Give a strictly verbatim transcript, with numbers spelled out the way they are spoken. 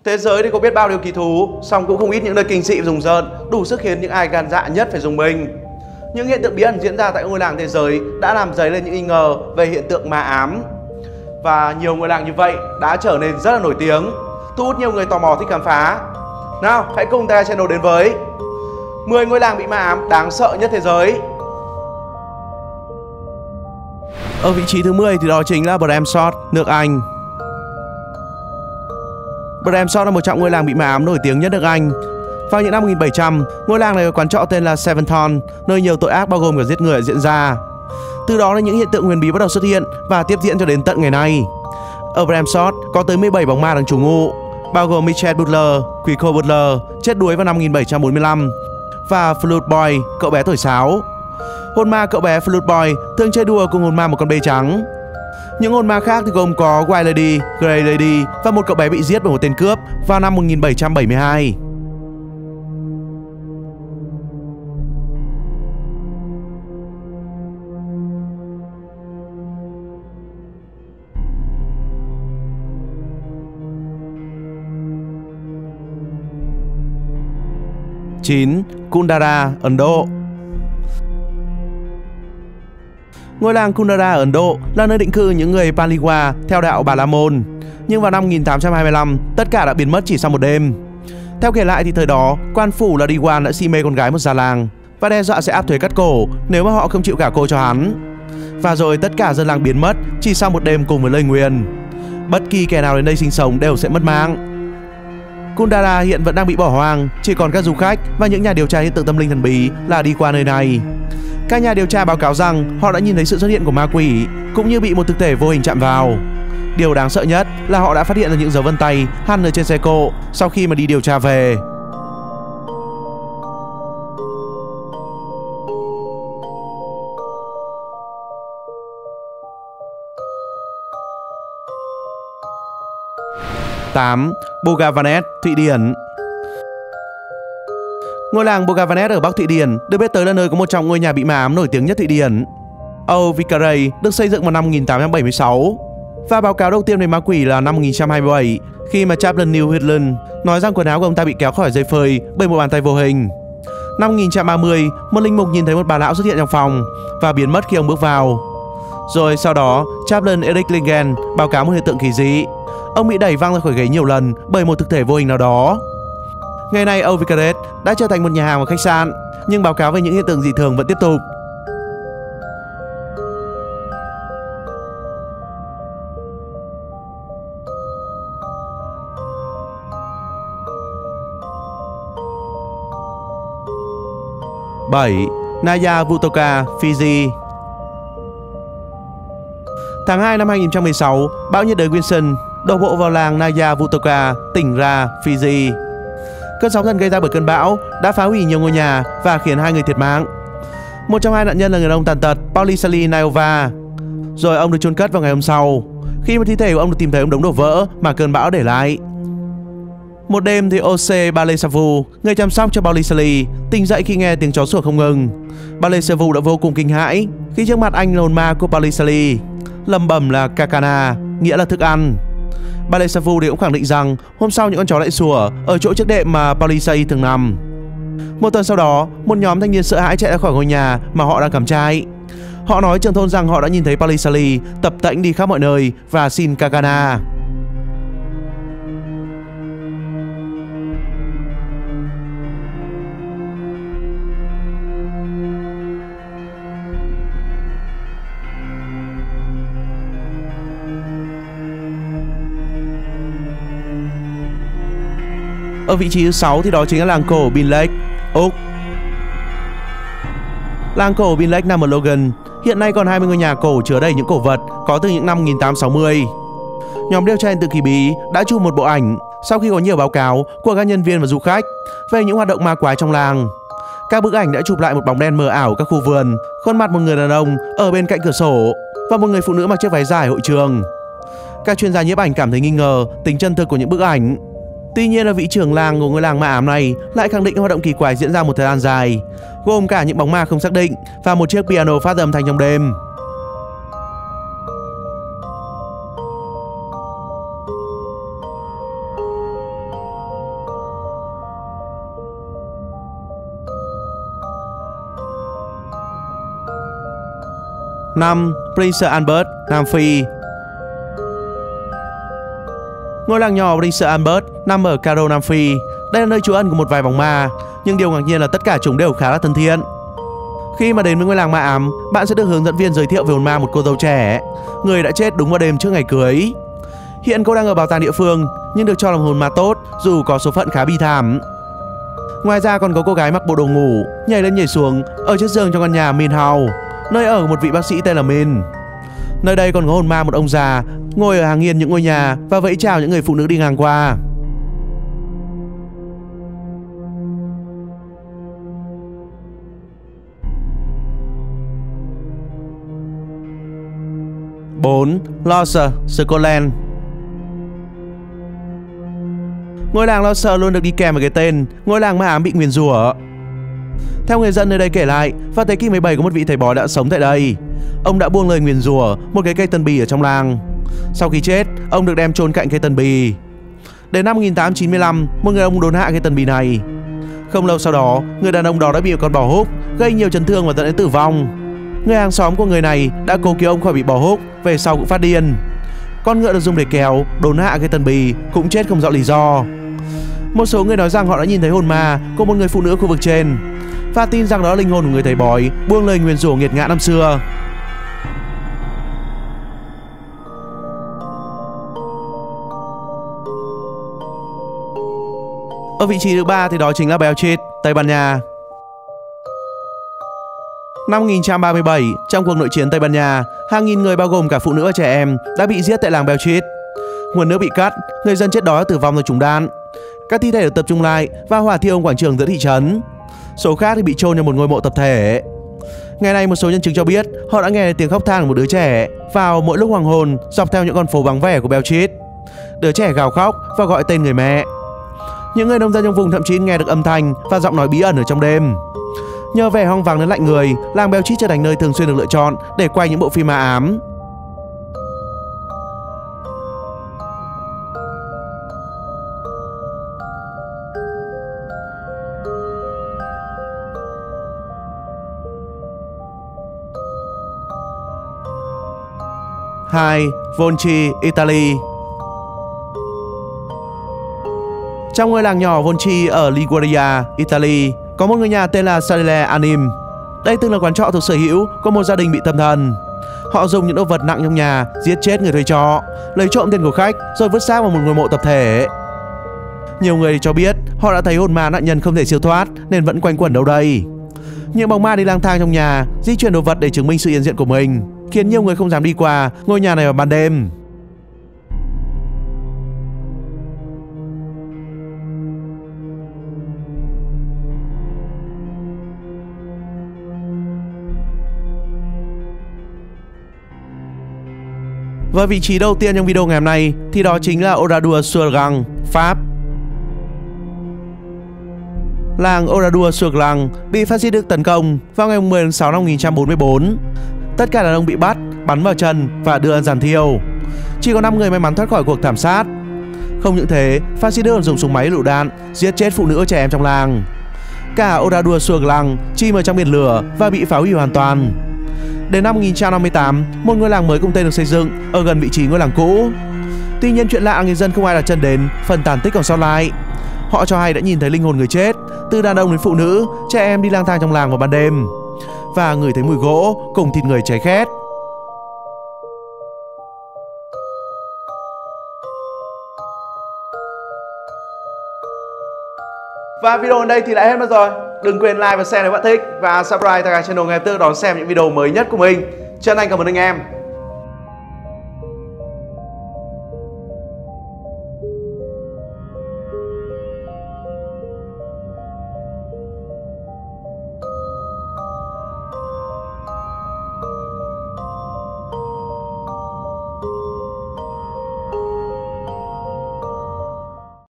Thế giới thì có biết bao điều kỳ thú, song cũng không ít những nơi kinh dị rùng rợn, đủ sức khiến những ai gan dạ nhất phải dùng mình. Những hiện tượng bí ẩn diễn ra tại ngôi làng thế giới đã làm dấy lên những nghi ngờ về hiện tượng ma ám. Và nhiều ngôi làng như vậy đã trở nên rất là nổi tiếng, thu hút nhiều người tò mò thích khám phá. Nào, hãy cùng Taya Channel đến với mười ngôi làng bị ma ám đáng sợ nhất thế giới. Ở vị trí thứ mười thì đó chính là Bramshot, nước Anh. Bramshot là một trong ngôi làng bị ma ám nổi tiếng nhất nước Anh. Vào những năm một nghìn bảy trăm, ngôi làng này có quán trọ tên là Seventon, nơi nhiều tội ác bao gồm cả giết người diễn ra. Từ đó là những hiện tượng huyền bí bắt đầu xuất hiện và tiếp diễn cho đến tận ngày nay. Ở Bramshot có tới mười bảy bóng ma đang trú ngụ, bao gồm Michelle Butler, Quico Butler, chết đuối vào năm một nghìn bảy trăm bốn mươi lăm, và Flute Boy, cậu bé thổi sáo. Hồn ma cậu bé Flute Boy thường chơi đùa cùng hồn ma một con bê trắng. Những hồn ma khác thì gồm có White Lady, Grey Lady và một cậu bé bị giết bởi một tên cướp vào năm một nghìn bảy trăm bảy mươi hai. chín. Kundara, Ấn Độ. Ngôi làng Kundara ở Ấn Độ là nơi định cư những người Paliwa theo đạo Bà La Môn. Nhưng vào năm một nghìn tám trăm hai mươi lăm, tất cả đã biến mất chỉ sau một đêm. Theo kể lại thì thời đó, quan phủ là Diwan đã si mê con gái một già làng và đe dọa sẽ áp thuế cắt cổ nếu mà họ không chịu gả cô cho hắn. Và rồi tất cả dân làng biến mất chỉ sau một đêm cùng với lời nguyền. Bất kỳ kẻ nào đến đây sinh sống đều sẽ mất mạng. Kundara hiện vẫn đang bị bỏ hoang, chỉ còn các du khách và những nhà điều tra hiện tượng tâm linh thần bí là đi qua nơi này. Các nhà điều tra báo cáo rằng họ đã nhìn thấy sự xuất hiện của ma quỷ, cũng như bị một thực thể vô hình chạm vào. Điều đáng sợ nhất là họ đã phát hiện ra những dấu vân tay hằn ở trên xe cộ sau khi mà đi điều tra về. tám. Bogavanet, Thụy Điển. Ngôi làng Bogavanet ở Bắc Thụy Điển được biết tới là nơi có một trong ngôi nhà bị ma ám nổi tiếng nhất Thụy Điển. Old Vicarage được xây dựng vào năm một nghìn tám trăm bảy mươi sáu và báo cáo đầu tiên về ma quỷ là năm một nghìn chín trăm hai mươi bảy khi mà Chaplain New Hitland nói rằng quần áo của ông ta bị kéo khỏi dây phơi bởi một bàn tay vô hình. Năm một nghìn chín trăm ba mươi, một linh mục nhìn thấy một bà lão xuất hiện trong phòng và biến mất khi ông bước vào. Rồi sau đó, Chaplain Eric Lingen báo cáo một hiện tượng kỳ dị. Ông bị đẩy văng ra khỏi ghế nhiều lần bởi một thực thể vô hình nào đó. Ngày nay, Old Vicarage đã trở thành một nhà hàng và khách sạn, nhưng báo cáo về những hiện tượng dị thường vẫn tiếp tục. bảy. Naya Vutoka, Fiji. Tháng hai năm hai nghìn không trăm mười sáu, bão nhiệt đới Wilson đổ bộ vào làng Naya Vutoka, tỉnh Ra, Fiji. Cơn sóng thần gây ra bởi cơn bão đã phá hủy nhiều ngôi nhà và khiến hai người thiệt mạng. Một trong hai nạn nhân là người đàn ông tàn tật Paulisali Naiova. Rồi ông được chôn cất vào ngày hôm sau, khi mà thi thể của ông được tìm thấy trong đống đổ vỡ mà cơn bão để lại. Một đêm thì Ose Balesavu, người chăm sóc cho Paulisali, tỉnh dậy khi nghe tiếng chó sủa không ngừng. Balesavu đã vô cùng kinh hãi khi trước mặt anh là hồn ma của Paulisali, lẩm bẩm là Kakana, nghĩa là thức ăn. Balesavu thì cũng khẳng định rằng hôm sau những con chó lại sủa ở chỗ chiếc đệm mà Paulisali thường nằm. Một tuần sau đó, một nhóm thanh niên sợ hãi chạy ra khỏi ngôi nhà mà họ đang cắm trại. Họ nói trưởng thôn rằng họ đã nhìn thấy Paulisali tập tễnh đi khắp mọi nơi và xin Kakana. Ở vị trí thứ sáu thì đó chính là làng cổ Bin Lake, Úc. Làng cổ Bin Lake nằm ở Logan. Hiện nay còn hai mươi ngôi nhà cổ chứa đầy những cổ vật có từ những năm một nghìn tám trăm sáu mươi. Nhóm điều tra hiện tượng kỳ bí đã chụp một bộ ảnh sau khi có nhiều báo cáo của các nhân viên và du khách về những hoạt động ma quái trong làng. Các bức ảnh đã chụp lại một bóng đen mờ ảo ở các khu vườn, khuôn mặt một người đàn ông ở bên cạnh cửa sổ và một người phụ nữ mặc chiếc váy dài ở hội trường. Các chuyên gia nhiếp ảnh cảm thấy nghi ngờ tính chân thực của những bức ảnh. Tuy nhiên là vị trưởng làng của ngôi làng ma ám này lại khẳng định hoạt động kỳ quái diễn ra một thời gian dài, gồm cả những bóng ma không xác định và một chiếc piano phát ra âm thanh trong đêm. năm. Prince Albert, Nam Phi. Ngôi làng nhỏ Prince Albert nằm ở Cairo, Nam Phi. Đây là nơi trú ẩn của một vài bóng ma, nhưng điều ngạc nhiên là tất cả chúng đều khá là thân thiện. Khi mà đến với ngôi làng ma ám, bạn sẽ được hướng dẫn viên giới thiệu về hồn ma một cô dâu trẻ, người đã chết đúng vào đêm trước ngày cưới. Hiện cô đang ở bảo tàng địa phương, nhưng được cho là hồn ma tốt dù có số phận khá bi thảm. Ngoài ra còn có cô gái mặc bộ đồ ngủ, nhảy lên nhảy xuống ở chiếc giường trong căn nhà Min House, nơi ở của một vị bác sĩ tên là Min. Nơi đây còn có hồn ma một ông già ngồi ở hàng hiên những ngôi nhà và vẫy chào những người phụ nữ đi ngang qua. bốn. Loser, Scotland. Ngôi làng Loser luôn được đi kèm với cái tên ngôi làng ma ám bị nguyền rủa. Theo người dân nơi đây kể lại, vào thế kỷ mười bảy có một vị thầy bói đã sống tại đây. Ông đã buông lời nguyền rủa một cái cây tân bì ở trong làng. Sau khi chết, ông được đem chôn cạnh cây tân bì. Đến năm một nghìn tám trăm chín mươi lăm, một người ông đốn hạ cây tân bì này. Không lâu sau đó, người đàn ông đó đã bị một con bò húc gây nhiều chấn thương và dẫn đến tử vong. Người hàng xóm của người này đã cố cứu ông khỏi bị bò húc, về sau cũng phát điên. Con ngựa được dùng để kéo, đốn hạ cây tân bì cũng chết không rõ lý do. Một số người nói rằng họ đã nhìn thấy hồn ma của một người phụ nữ ở khu vực trên và tin rằng đó là linh hồn của người thầy bói buông lời nguyền rủa nghiệt ngã năm xưa. Ở vị trí thứ ba thì đó chính là Belchite, Tây Ban Nha. Năm một nghìn chín trăm ba mươi bảy, trong cuộc nội chiến Tây Ban Nha, hàng nghìn người bao gồm cả phụ nữ và trẻ em đã bị giết tại làng Belchite. Nguồn nước bị cắt, người dân chết đói tử vong do trúng đạn. Các thi thể được tập trung lại và hỏa thiêu quảng trường giữa thị trấn. Số khác thì bị chôn trong một ngôi mộ tập thể. Ngày nay một số nhân chứng cho biết họ đã nghe tiếng khóc than của một đứa trẻ vào mỗi lúc hoàng hôn dọc theo những con phố vắng vẻ của Belchite. Đứa trẻ gào khóc và gọi tên người mẹ. Những người nông dân trong vùng thậm chí nghe được âm thanh và giọng nói bí ẩn ở trong đêm. Nhờ vẻ hoang vắng đến lạnh người, làng Belchite trở thành nơi thường xuyên được lựa chọn để quay những bộ phim ma ám. hai. Volchi, Italy. Trong ngôi làng nhỏ Volchi ở Liguria, Italy, có một ngôi nhà tên là Salele Anim. Đây từng là quán trọ thuộc sở hữu của một gia đình bị tâm thần. Họ dùng những đồ vật nặng trong nhà giết chết người thuê trọ, lấy trộm tiền của khách rồi vứt xác vào một ngôi mộ tập thể. Nhiều người cho biết họ đã thấy hồn ma nạn nhân không thể siêu thoát nên vẫn quanh quẩn đâu đây. Những bóng ma đi lang thang trong nhà, di chuyển đồ vật để chứng minh sự hiện diện của mình, khiến nhiều người không dám đi qua ngôi nhà này vào ban đêm. Và vị trí đầu tiên trong video ngày hôm nay thì đó chính là Oradour-sur-Glane, Pháp. Làng Oradour-sur-Glane bị phát xít Đức tấn công vào ngày mười tháng sáu năm một nghìn chín trăm bốn mươi tư. Tất cả đàn ông bị bắt, bắn vào chân và đưa ăn giàn thiêu. Chỉ có năm người may mắn thoát khỏi cuộc thảm sát. Không những thế, phát xít Đức còn dùng súng máy lựu đạn giết chết phụ nữ và trẻ em trong làng. Cả Oradour-sur-Glane chìm ở trong biển lửa và bị phá hủy hoàn toàn. Đến năm một nghìn chín trăm năm mươi tám, một ngôi làng mới cùng tên được xây dựng ở gần vị trí ngôi làng cũ. Tuy nhiên chuyện lạ là người dân không ai đặt chân đến phần tàn tích còn sót lại. Họ cho hay đã nhìn thấy linh hồn người chết, từ đàn ông đến phụ nữ, trẻ em đi lang thang trong làng vào ban đêm và ngửi thấy mùi gỗ cùng thịt người cháy khét. Và video đến đây thì đã hết mất rồi. Đừng quên like và share nếu bạn thích và subscribe cho kênh channel ngay lập tức đón xem những video mới nhất của mình. Chân thành cảm ơn anh em.